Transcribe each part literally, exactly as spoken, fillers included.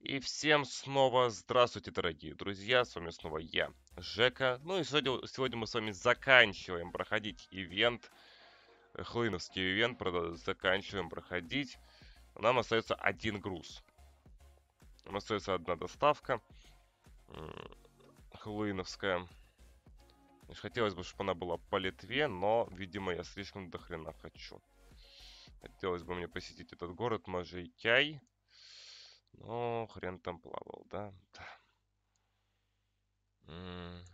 И всем снова здравствуйте, дорогие друзья, с вами снова я, Жека. Ну и сегодня, сегодня мы с вами заканчиваем проходить ивент, э, хэллоуиновский ивент, прода- заканчиваем проходить. Нам остается один груз. Нам остается одна доставка, м, хэллоуиновская. И хотелось бы, чтобы она была по Литве, но, видимо, я слишком дохрена хочу. Хотелось бы мне посетить этот город Можайкяй, но хрен там плавал, да? Да. М.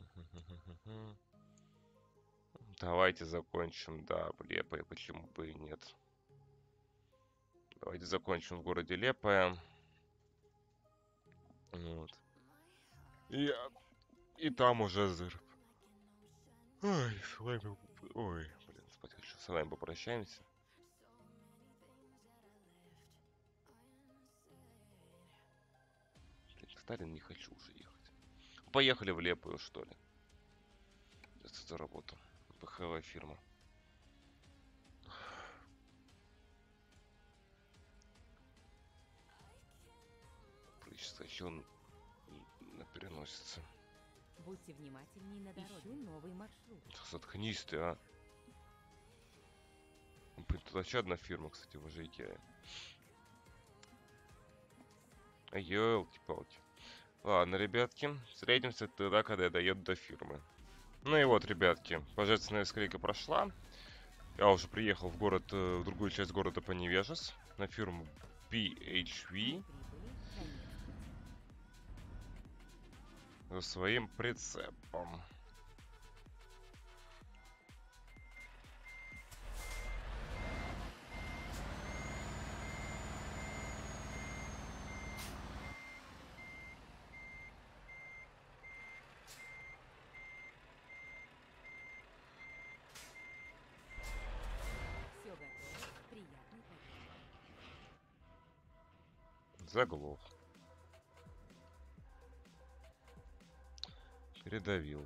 Давайте закончим, да, в Лепое, почему бы и нет. Давайте закончим в городе Лепое. Вот. И, и там уже зыр. Ой, с вами... Ой, блин, спать хочу. С вами попрощаемся. Блин, в Таллин не хочу уже ехать. Поехали в Лепую, что ли. Это за работу. ПХВ фирма. Прыщется еще он на переносится. Будьте внимательнее на дороге. Ищу новый маршрут. Заткнись ты, а. Блин, тут еще одна фирма, кстати, в Икеа. Ёлки-палки. Ладно, ребятки, встретимся тогда, когда я доеду до фирмы. Ну и вот, ребятки, божественная скрейка прошла. Я уже приехал в город, э, в другую часть города Поневежес, на фирму пи эйч ви за своим прицепом. Все готово. Приятной поездки. Заглох. Передавил.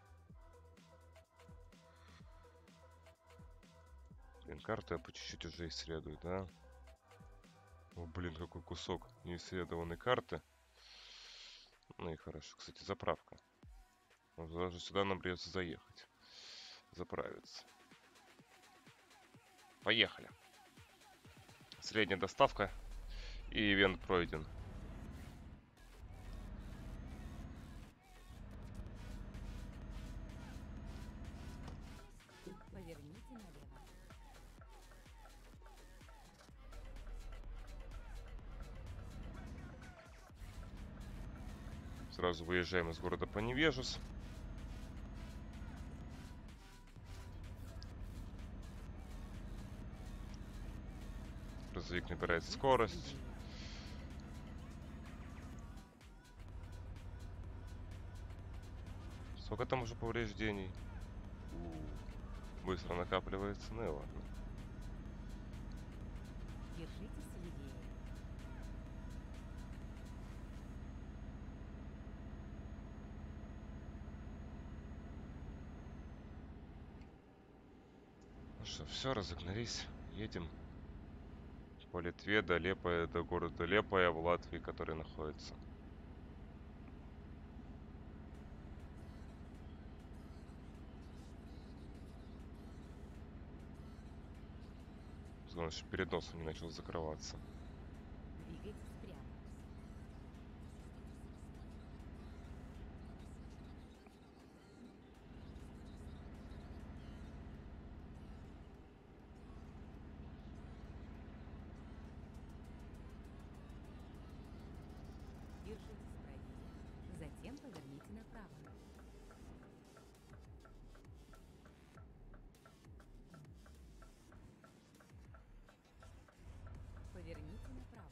Блин, карту я по чуть-чуть уже исследую, да? О, блин, какой кусок неисследованной карты. Ну и хорошо. Кстати, заправка. Даже сюда нам придется заехать. Заправиться. Поехали. Средняя доставка. И ивент пройден. Поверните налево. Сразу выезжаем из города Поневежес. Грузовик набирает скорость. Сколько там уже повреждений? У, быстро накапливается, ну и ладно. Держитесь левее. Ну что, все, разогнались. Едем по Литве до Лепая, до города Лепая в Латвии, который находится. Главное, чтобы перед носом не начал закрываться. Двигайтесь прямо. Держитесь правее. Затем поверните направо. Поверните направо.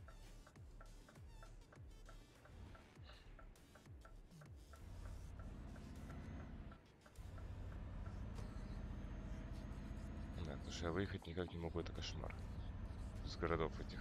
Да, потому что я выехать никак не могу, это кошмар. С городов этих.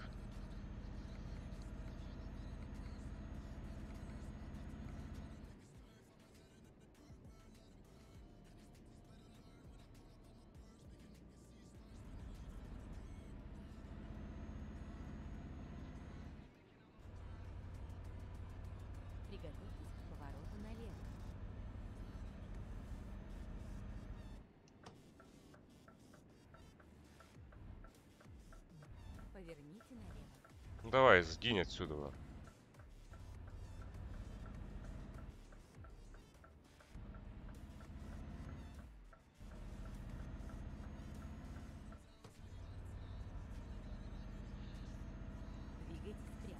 налево. Давай, сгинь отсюда. Двигайтесь прямо.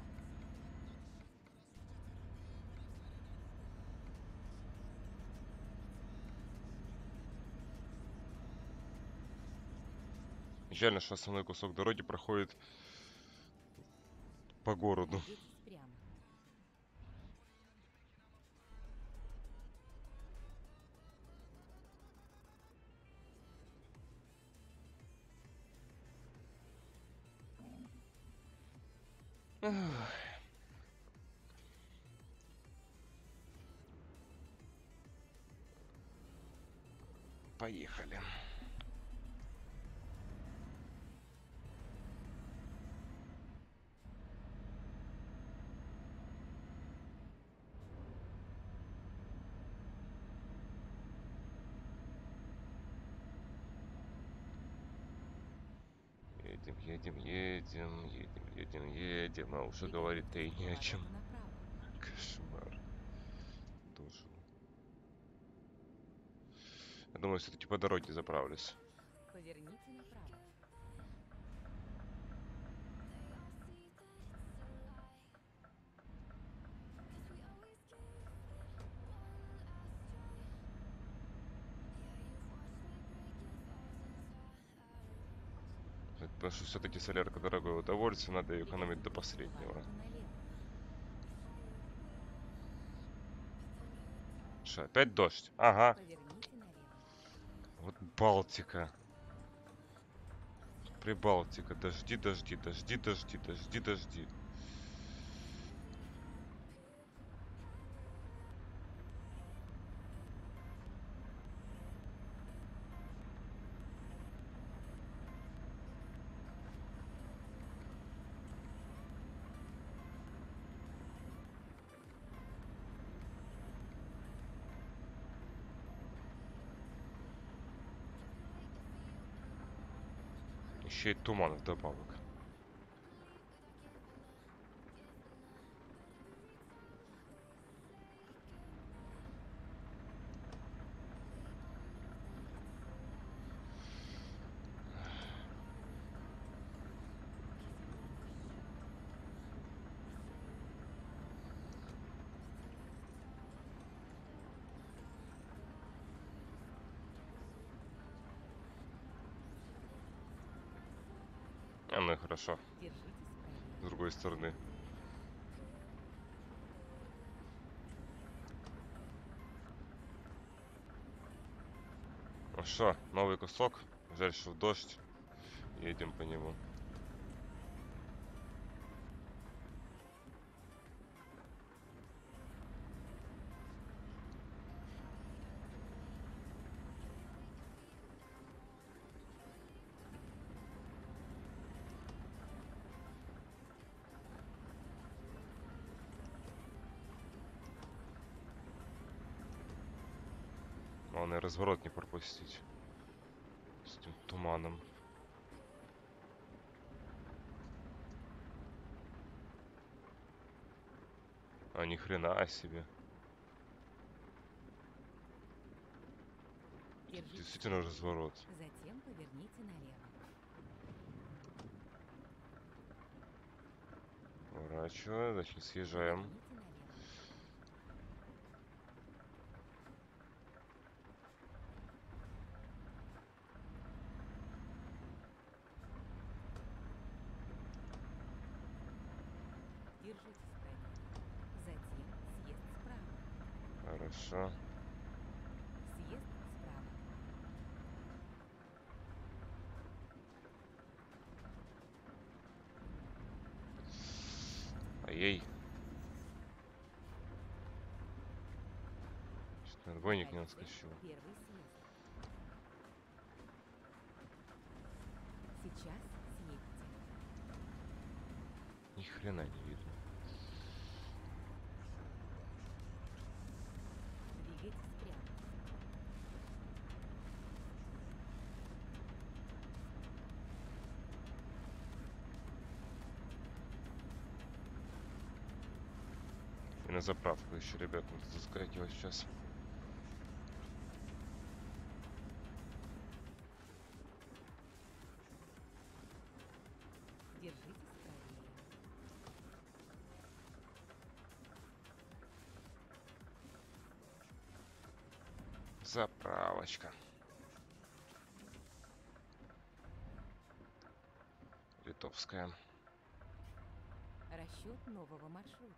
Печально, что основной кусок дороги проходит по городу. Двигайтесь прямо. Поехали. Едем, едем, едем, едем, едем, едем. А уже говорит-то и не о чем. Повороту направо. Кошмар. Дожил. Я думаю, все-таки по дороге заправлюсь. Поверните направо. Потому что все-таки солярка дорогое удовольствие, надо ее экономить до Приготовьтесь к последнего. повороту налево. Что, опять дождь? Ага. Поверните налево. Вот Балтика. Прибалтика. Дожди, дожди, дожди, дожди, дожди, дожди. Еще и туман вдобавок. А, ну и хорошо. Держитесь правее. С другой стороны. Ну что, новый кусок. Жаль, что в дождь. Едем по нему. Главное, разворот не пропустить. С этим туманом. А ни хрена себе. Держитесь Действительно правее. разворот. Затем поверните налево. Поворачиваем, значит съезжаем. Поверните налево. Держитесь правее. Затем съезд справа. Хорошо. Съезд справа. Ай-яй. Что-то отбойник не Дальше наскочил. первый съезд. Сейчас съедете. Ни хрена не видно. Двигайтесь прямо. На заправку еще, ребят, надо заскакивать сейчас. Держитесь правее. Заправочка. Литовская. Расчет нового маршрута.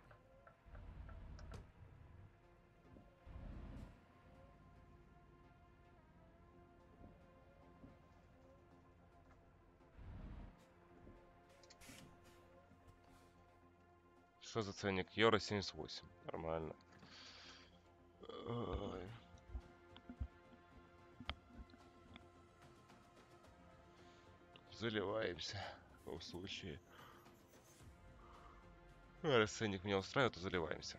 Что за ценник? Евро семьдесят восемь. Нормально. Ой. Заливаемся. В любом случае. Ну, раз ценник меня устраивает, то заливаемся.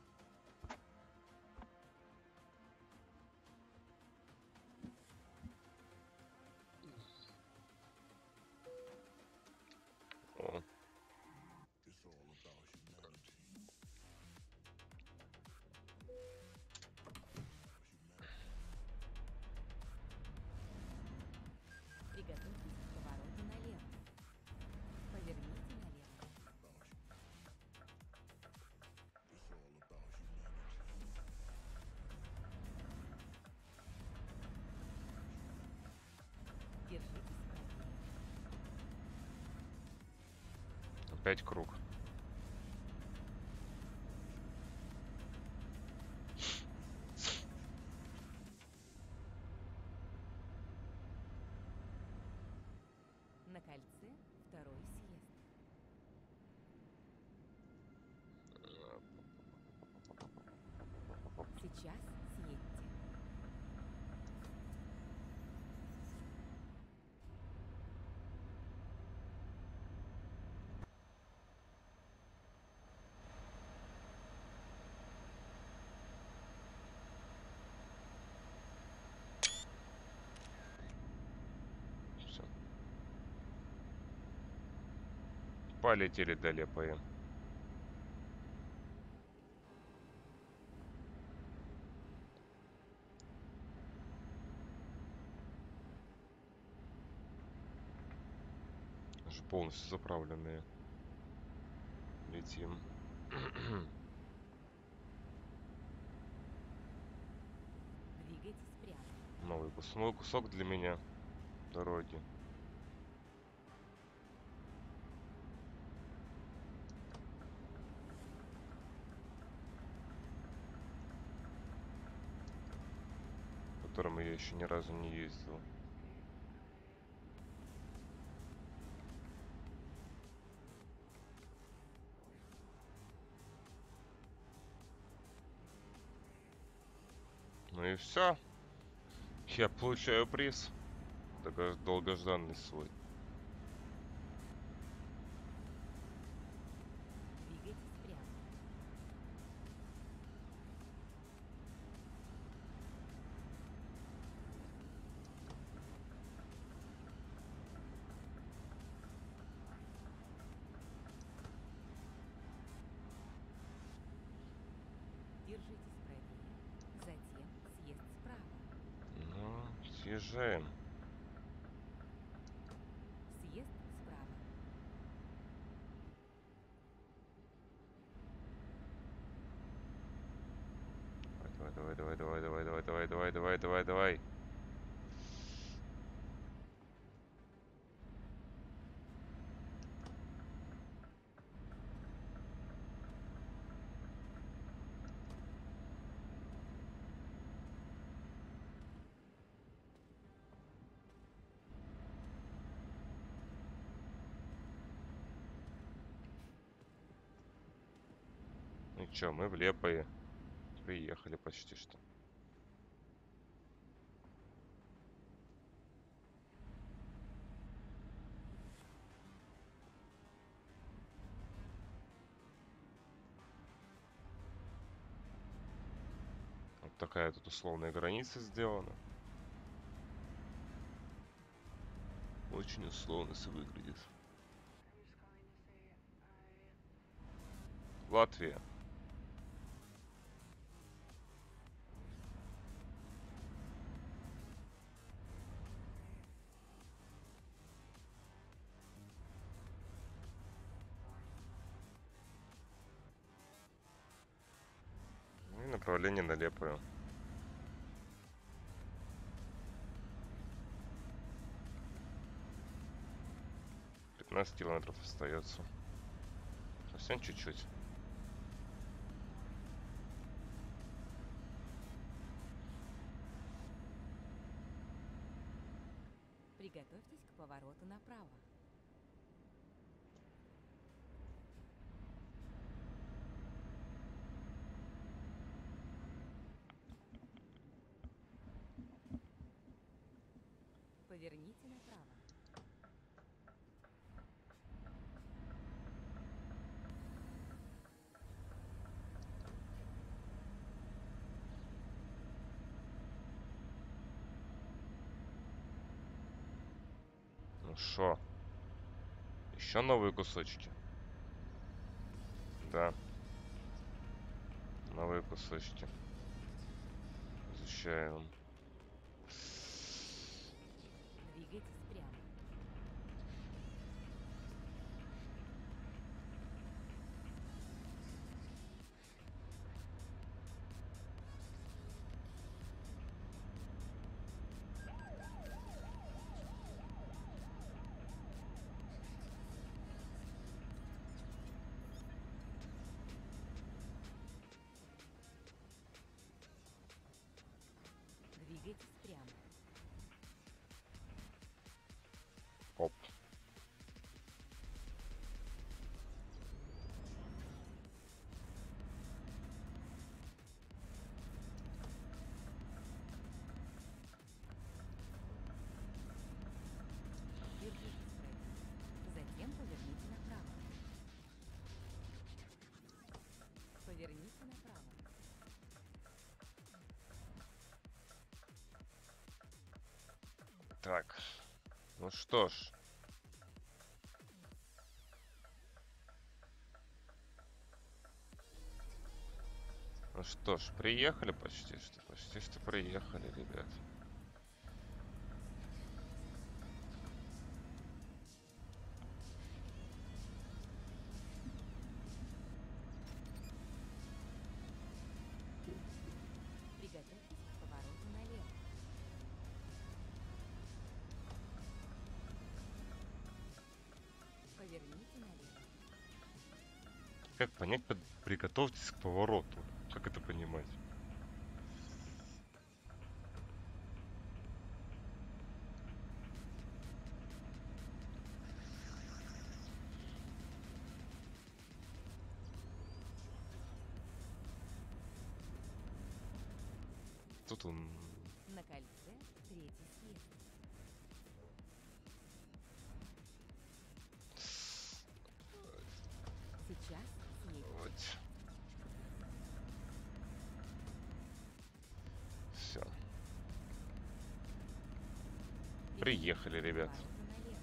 О. Приготовьтесь к повороту налево. Поверните налево. Держитесь правее. Опять круг. На кольце второй съезд. Сейчас съедьте. Все. Полетели далепые. Даже полностью заправленные. Летим. Двигайтесь прямо. Новый кус- новый кусок для меня дороги. По которому я еще ни разу не ездил. Ну и все. Я получаю приз. Такой долгожданный свой. Двигайтесь прямо. Держитесь правее. Затем съезд справа. Ну, съезжаем. Съезд справа. Давай, давай, давай, давай, давай, давай, давай, давай, давай, давай. Ну чё, мы в Лепое приехали почти что. Вот такая тут условная граница сделана. Очень условно все выглядит. Латвия. направление на Лепую. пятнадцать километров остается. Совсем чуть-чуть. Приготовьтесь к повороту направо. Поверните направо. Ну шо? Еще новые кусочки. Да. Новые кусочки. Изучаем. Двигайтесь прямо. Двигайтесь прямо. Оп. Держитесь правее. Затем поверните направо. Поверните направо. Так. Ну что ж. Ну что ж, приехали почти что. Почти что приехали, ребят. Приготовьтесь к повороту налево. Поверните налево. Как понять, под- приготовьтесь к повороту? Как это понимать? Тут он... На кольце третий съезд. Сейчас съедете. Вот. Все. Приехали, ребят. Повороту налево.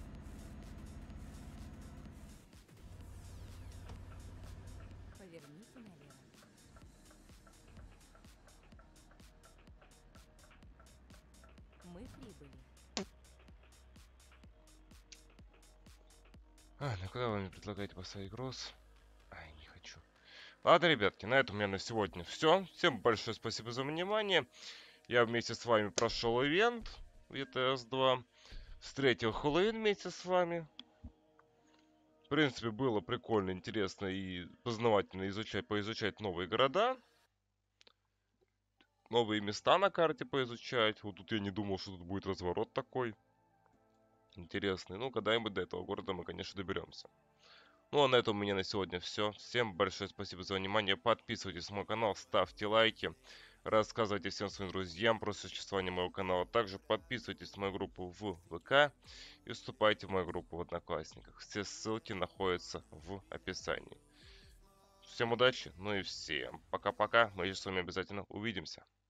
Поверните налево. Мы прибыли. А, ну куда вы мне предлагаете поставить груз? Ай, не хочу. Ладно, ребятки, на этом у меня на сегодня все. Всем большое спасибо за внимание. Я вместе с вами прошел ивент ви ти эс два. Встретил Хэллоуин вместе с вами. В принципе, было прикольно, интересно и познавательно изучать, поизучать новые города. Новые места на карте поизучать. Вот тут я не думал, что тут будет разворот такой. Интересный. Ну, когда-нибудь до этого города мы, конечно, доберемся. Ну, а на этом у меня на сегодня все. Всем большое спасибо за внимание. Подписывайтесь на мой канал, ставьте лайки. Рассказывайте всем своим друзьям про существование моего канала. Также подписывайтесь на мою группу в вэ ка и вступайте в мою группу в Одноклассниках. Все ссылки находятся в описании. Всем удачи, ну и всем пока-пока. Мы еще с вами обязательно увидимся.